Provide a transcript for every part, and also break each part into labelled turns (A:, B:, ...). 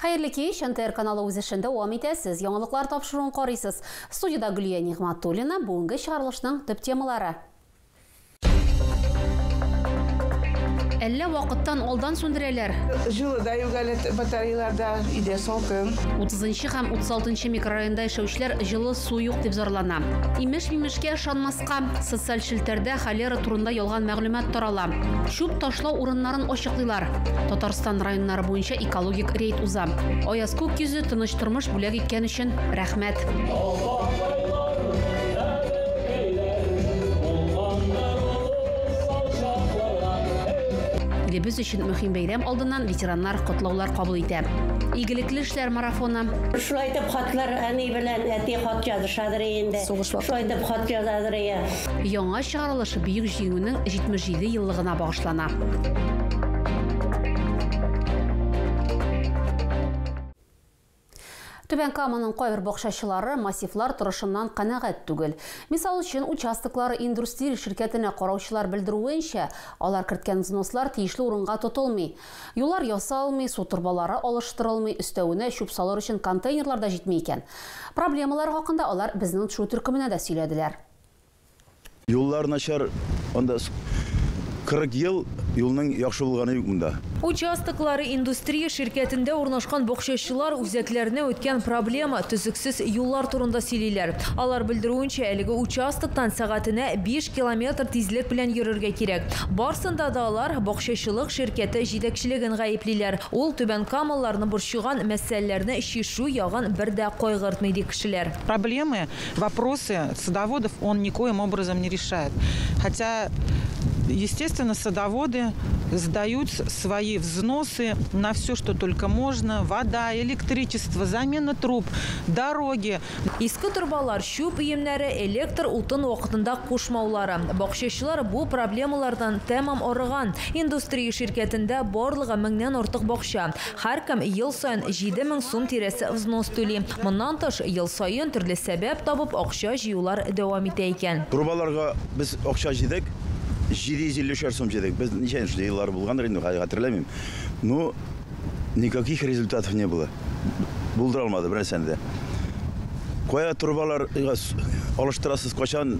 A: Hayırlı kеш, НТР каналы үз ішінде уам етесіз. Яңалықлар тапшыруын қарайсыз. Студияда Гүлия Нигматуллина, бүгінгі шығарылышның төп темалары. Әлі вақыттан олдан сөндірелер.
B: Жылыда югалет батареяларда иде солқын.
A: 30 һәм 36 микрорайонда яшәүчеләр жылы су юк дип зарлана. Имеш-мимешкә ышанмаска, социаль челтәрдә холера турында ялган мәгълүмат тарала. Шуп ташлау урыннарын ачыклыйлар. Татарстан районнары буенча экологик рейд уза. Аяз күк йөзе тыныч тормыш бүләк иткән өчен рәхмәт. Біз үшін мөһим бәйрәм алдыннан ветераннар котлаулар кабул итә. Игелекле эшләр марафоны.
C: Шулай дип хатлар әни белән әти хат язышадыр инде. Шулай дип хат язадыр я.
A: Яңа чыгарылыш бөек җиңүнең 77 еллыгына багышлана. Түбән Каманың кайбер бакчачылары массивлар торышыннан канәгать түгел. Мисал өчен, участоклары индустрия ширкәтенә караучылар белдерүенчә, алар керткән взнослар тиешле урынга тотылмый. Юллар ясалмый, су торбалары алыштырылмый, өстәвенә чүп салыр өчен контейнерлар да җитми икән. Проблемалар хакында алар безнең шу төркеменә дә сөйләделәр.
D: Юллар начар, анда 40 ел юлның яхшы булганы юк монда.
E: Участоклары индустрия ширкәтендә урнашкан бакчачылар үзәкләренә үткән проблема төзексез юллар турында сөйлиләр. Алар белдерүенчә, әлеге участоктан сәгатенә 5 километр тизлек белән йөрергә кирәк. Барсында да алар бакчачылык ширкәте җитәкчелеген гаеплиләр. Ул Түбән Камалларны борчыган мәсьәләләрне чишү ягын бер дә кайгыртмый ди кешеләр.
F: Проблемы, вопросы садоводов он никоим образом не решает. Хотя естественно, садоводы сдают свои взносы на все, что только можно. Вода, электричество, замена труб, дороги.
E: Иске торбалар, шуп өемнәре, электр утын вакытында кушмаулары. Бакчачылар бу проблемалардан тәмам арыган. Индустрия ширкәтендә барлыгы 1000-нән артык бакча. Һәркем ел саен 7000 сум тирәсе взнос түли. Моннан тыш ел саен төрле сәбәп табып акча җыюлар дәвам итә икән.
D: Трубаларга без акча җыйдык. 750 сум җыйдык. Без ничә еллар булгандыр инде, хәтерләмим. Но никаких результатов не было. Булдыра алмады бер нәрсәне. Кая трубалар алыштырасыз качан?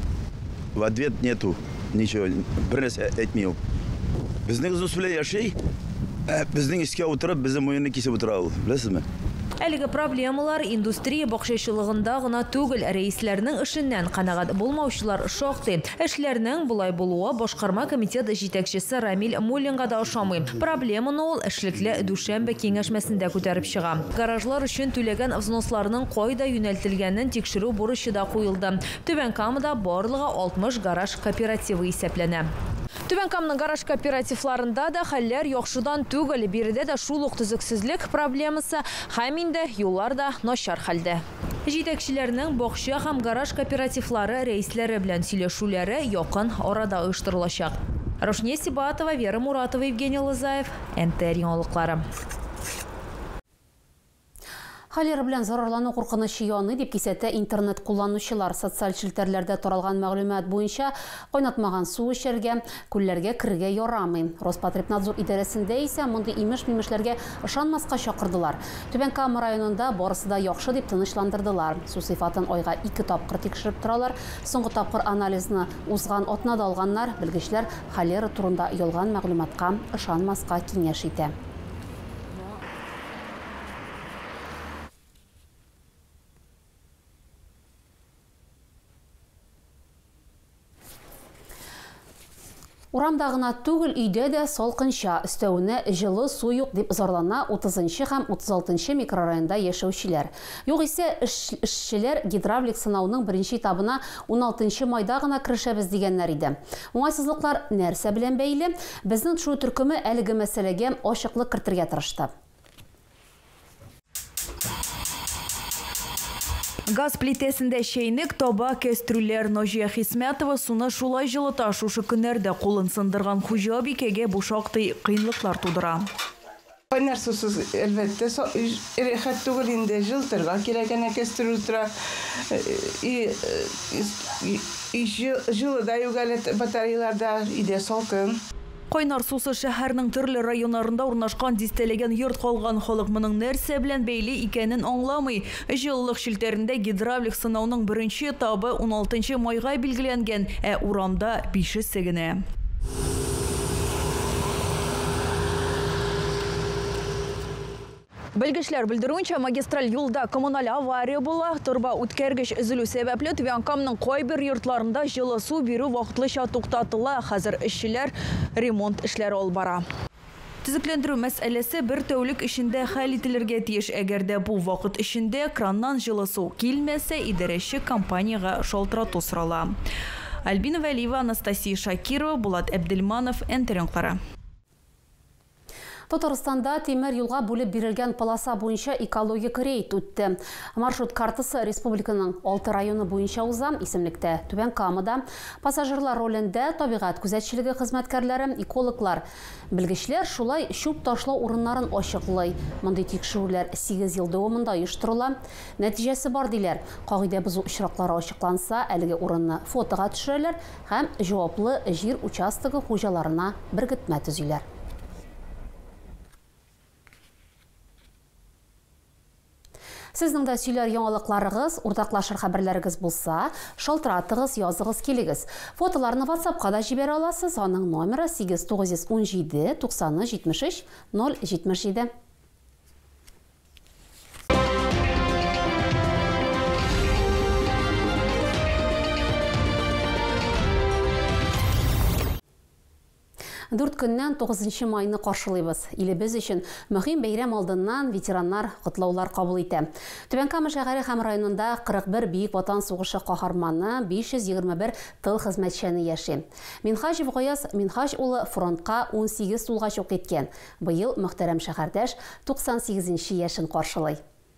D: В ответ нету. Ничего, бер нәрсә әйтмәю. Безнең үзебез белән яши, безнең искә утырып, безнең муенны кисеп утыра ул. Беләсезме?
E: Әлеге проблемалар индустрия бакчачылыгында гына түгел, рәисләрнең эшеннән канәгать булмаучылар шактый. Эшләрнең булай булуы башкарма комитет җитәкчесе Рамил Муллинга да ошамый. Проблеманы ул эшлекле Дүшәмбе киңәшмәсендә күтәреп чыга. Гаражлар өчен түләгән взносларның кайда юнәлтелгәнен тикшерү бурычы да куелды. Түбән Камада барлыгы 60 гараж кооперативы исәпләнә. Түбән Каманың гараж кооперативларында да хәлләр яхшыдан түгел, биредә дә шул ук төзексезлек проблемасы, һәм инде юллар да начар хәлдә. Җитәкчеләрнең бакча һәм гараж кооперативлары рәисләре белән сөйләшүләре якын арада оештырылачак. Рошния Сибатова, Вера Муратова, Евгений Лызаев, НТР яңалыклары.
A: Холера белән зарарлану куркынычы яны дип кисәтә интернет кулланучылар. Социаль челтәрләрдә таралган мәгълүмат буенча кайнатмаган су эчәргә, күлләргә керергә ярамый. Роспотребнадзор идарәсендә исә мондый имеш-мимешләргә ышанмаска чакырдылар. Түбән Кама районында барысы да яхшы дип тынычландырдылар. Су сыйфатын айга 2 тапкыр тикшереп торалар. Соңгы тапкыр анализны узган атнада алганнар, белгечләр холера турында ялган мәгълүматка ышанмаска киңәш итә. Урамдагына түгел, өйдә дә салкынча, өстәвенә җылы су юк дип зарлана 30 һәм 36 микрорайонда яшәүчеләр. Югыйсә, эшчеләр гидравлик сынауның беренче этабына 16 майда гына керешәбез дигәннәр иде. Уңайсызлыклар нәрсә белән бәйле? Безнең шу төркеме әлеге мәсьәләгә ачыклык кертергә тырышты.
E: Газ плитәсендә чәйнек, таба, кәстрүлләр. Ножия Хисмәтова суны шулай җылыта, шушы көннәрдә кулын сындырган хуҗа бикәгә бу шактый кыенлыклар тудыра.
B: Кайнар сусыз әлбәттә рәхәт түгел инде, җылтырга кирәк әнә кәстрүл тора. Җылыда югалет батареяларда иде салкын.
E: Кайнар сусы шәһәрнең төрле районнарында урнашкан дистәләгән йорт калган халык моның нәрсә белән бәйле икәнен аңламый. Җылылык челтәрендә гидравлик сынауның беренче этабы 16 майга билгеләнгән, ә урамда 5-се генә. Белгечләр белдерүенчә, магистраль юлда коммуналь авария була. Торба үткәргеч өзелү сәбәпле Түбәнкамның кайбер йортларында җылы су бирү вакытлыча туктатыла. Хәзер эшчеләр ремонт эшләре алып бара. Төзекләндерү мәсьәләсе бер тәүлек эчендә хәл ителергә тиеш. Әгәр дә бу вакыт эчендә краннан җылы су килмәсә, идарәче компанияга шалтырату сорала. Альбина Вәлиева, Анастасия Шакирова, Булат Әбделманов, НТР.
A: Татарстанда темир юлга бүлеп бирелгән полоса буенча экологик рейд үтте. Маршрут картасы республиканың 6 районы буенча уза. Исемлектә Түбәнкамада пассажирлар ролендә табигать күзәтчелеге хезмәткәрләре, экологлар, белгечләр шулай чүп ташлау урыннарын ачыклый. Мондый тикшерүләр 8 ел дәвамында оештырыла. Нәтиҗәсе бар диләр. Кагыйдә бозу очраклары ачыкланса, әлеге урынны фотога төшерәләр һәм җаваплы җир участогы хуҗаларына бергетмә төзиләр. Сезнең дә сөйләр яңалыкларыгыз, уртаклашыр хәбәрләрегез булса, шалтыратыгыз, языгыз килегез. Фотоларны WhatsApp-ка да җибәрә аласыз. Аның номеры 8917 90 73 077. Дүрт көннән 9 майны каршылыйбыз. Илебез өчен мөһим бәйрәм алдыннан ветераннар котлаулар кабул итә. Түбәнкама шәһәре һәм районында 41 бөек ватан сугышы каһарманы, 521 тыл хезмәтчәне яши. Минхажев Гаяз Минхаж улы фронтка 18 тулга чук иткән. Быел мөхтәрәм шәһәрдәш 98 яшен каршылый.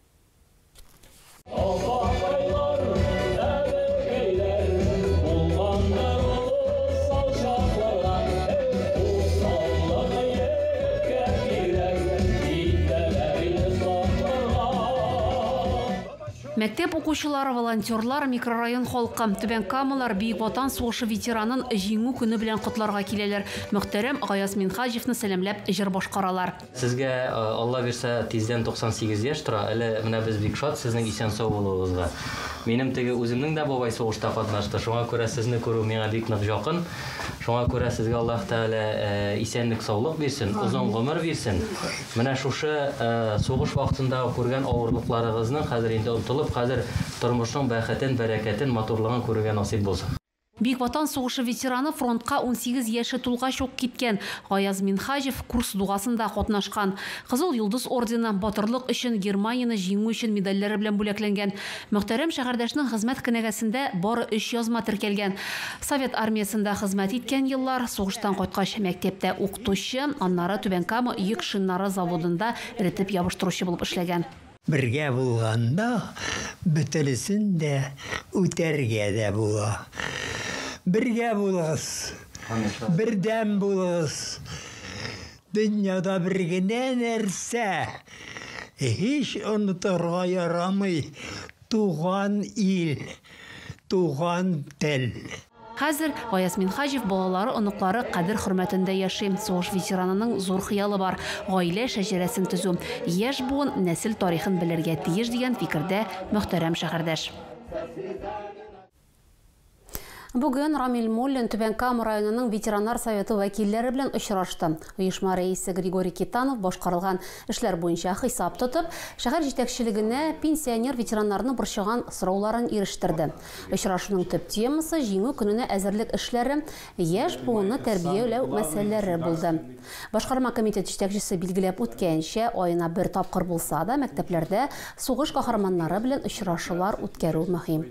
A: Мәктәп укучылары, волонтерлар, микрорайон халкы, Түбәнкамалар бөек ватан сугышы ветеранын җиңү көне белән котларга киләләр. Мөхтәрәм Гаяз Минхаҗевны сәламләп җыр башкаралар.
G: Сезгә Алла бирсә тиздән 98 яшь тора. Әле менә без бик шат сезнең исән сау булуыгызга. Минем теге үземнең дә бабай сугышта катнашты. Шуңа күрә сезне күрү миңа бик нык якын. Шуңа күрә сезгә Аллаһ Тәгалә исәнлек, саулык бирсен, озын гомер бирсен. Менә шушы сугыш вакытында күргән авырлыкларыгызның хәзер инде онытылып, хәзер тормышның бәхетен, бәрәкәтен, матурлыгын күрергә насыйп булсын.
A: Бөек ватан сугышы ветераны фронтка 18 яше тулга чук киткән. Гаяз Минхаҗев курс дугасында катнашкан. Кызыл йолдыз ордены, батырлык өчен, Германияны җиңү өчен медальләре белән бүләкләнгән. Мөхтәрәм шәһәрдәшнең хезмәт кенәгәсендә бары 3 язма теркәлгән. Совет армиясында хезмәт иткән еллар, сугыштан кайткач мәктәптә укытучы, аннары Түбәнкама йөк шиннары заводында ретеп ябыштыручы булып эшләгән.
H: Бергә булганда бөтелесен дә үтәргә дә була. Бергә булыгыз, бердәм булыгыз. Дөньяда бер генә нәрсә һич онытырга ярамый. Туган ил, туган тел.
A: Хәзер Гаяз Минхаҗев балалары, оныклары кадер хөрмәтендә яши. Сугыш ветеранының зур хыялы бар. Гаилә шәҗәрәсен төзү. Яшь буын нәсел тарихын белергә тиеш дигән фикердә мөхтәрәм шәһәрдәш. Бүген Рамил Муллин Түбәнкама районының ветераннар советы вәкилләре белән очрашты. Оешма рәисе Григорий Китанов башкарылган эшләр буенча хисап тотып, шәһәр җитәкчелегенә пенсионер ветераннарны борчыган сорауларын ирештерде. Очрашуның төп темасы җиңү көненә әзерлек эшләре, яшь буынны тәрбияләү мәсьәләләре булды. Башкарма комитет җитәкчесе билгеләп үткәнчә, аена бер тапкыр булса да мәктәпләрдә сугыш каһарманнары белән очрашулар үткәрү мөһим.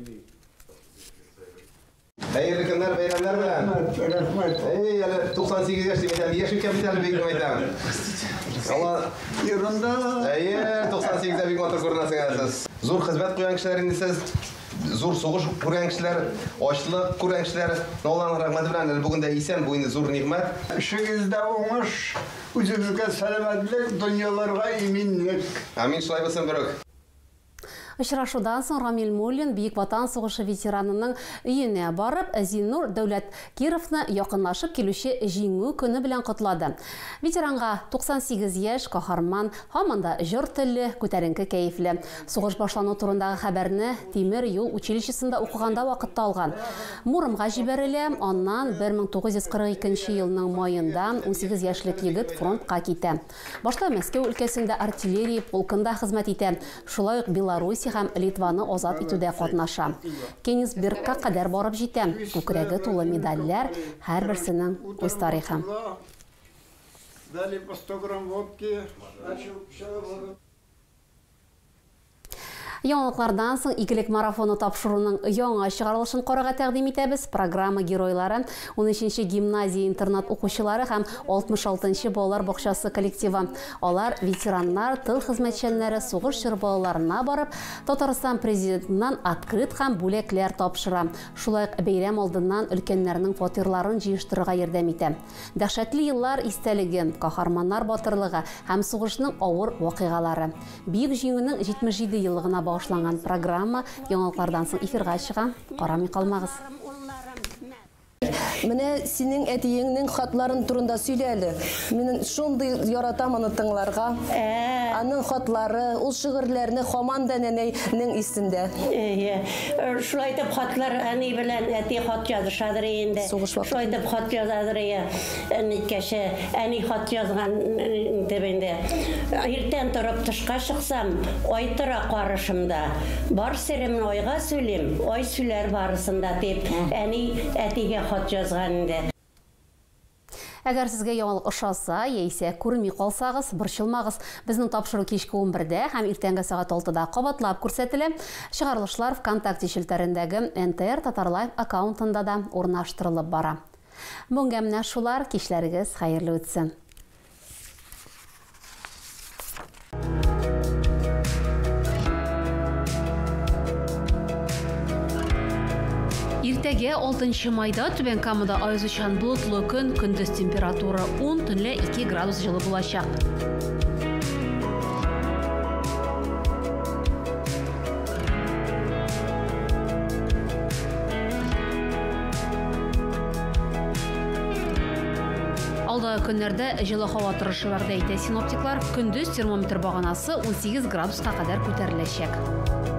I: Hayırlı günler, bayramlar bilen. Rahmet. 98 yaşındayım. Yaş ülkem bir tane büyük meydan. Allah yılında. 98'de büyük motor kurnarsınız. Zor hizmet koyan kişilerin siz, zor soğuş koyan kişiler, açlık koyan kişiler. Ne olan rahmet bilen bugün de isen bu yine zor nimet.
J: İşinizde olmuş, üzümüzde selametlik, dünyalarga eminlik.
I: Amin şulay olsun bürük.
A: Очрашудан соң Рамиль Муллин Бейік Ватан соғышы ветеранының үйіне барып, Зиннур Дәулет Кировны якынлашып келуші жиңу күні білен құтлады. Ветеранға 98 еш қаһарман, хаманда жыр тілі, көтәрінкі кәйіфлі. Соғыш башлану турындағы хәбәрні Темір юл училищесында оқығанда вақытта алған. Мурымға жіберілі, оннан 1942 елінің майында 18 яшілік егіт фронтқа кете. Башта Мәскеу өлкәсендә артиллерия полкында хезмәт итә. Шулай ук Беларусь һәм Литваны азат итүдә катнаша. Кенигсбергка кадәр барып җитә. Күкрәге тулы медальләр, һәрберсенең үз тарихы.
J: Дали по 100 грамм водки.
A: Яңалыклардан соң игелек марафоны тапшыруның яңа чыгарылышын карарга тәкъдим итәбез. Программа геройлары 13-нче гимназия интернат укучылары һәм 66-нчы балалар бакчасы коллективы. Алар ветераннар, тыл хезмәтчәннәре сугыш чор балаларына барып, Татарстан президентыннан открыт һәм бүләкләр тапшыра. Шулай ук бәйрәм алдыннан өлкәннәрнең фатирларын җыештырырга ярдәм итә. Дәһшәтле еллар истәлеген, каһарманнар батырлыгы һәм сугышның авыр вакыйгалары. Бөек җиңүнең 77 еллыгына башланган программа яңалыклардан соң эфирга чыга. Карамый калмагыз.
K: Менә синең әтиеңнең хатларын турында сөйләле. Мин шундый яратам аны тыңларга. Аның хатлары, ул шигырьләрне һаман да нәнәйнең исендә.
C: Шулай дип хатлар әни белән әти хат язышадыр инде. Шулай дип хат язадыр. Әникәше әни хат язган дип инде. Иртән торып тышка чыксам, ай тора карышымда. Бар серемне айга сөйлим, ай сөйләр барысында дип әни әтигә хат язган инде.
A: Әгәр сезгә яңалык ошаса, яисә күрми калсагыз, борчылмагыз. Безнең тапшыру кичке 11-дә һәм иртәнге сагат 6-да кабатлап күрсәтелә. Чыгарылышлар ВКонтакте челтәрендәге НТР Татарлайв аккаунтында да урнаштырылып бара. Бүгенге менә шулар, кичләрегез хәерле үтсен. Иртәгә 6 майда Түбән Камада айзучан болытлы көн, көндез температура 10, төнлә 2 градус жылы булачак. Алдагы көннәрдә җылы һава торышы вәгъдә итә синоптиклар. Көндез термометр баганасы 18 градуска кадәр күтәреләчәк.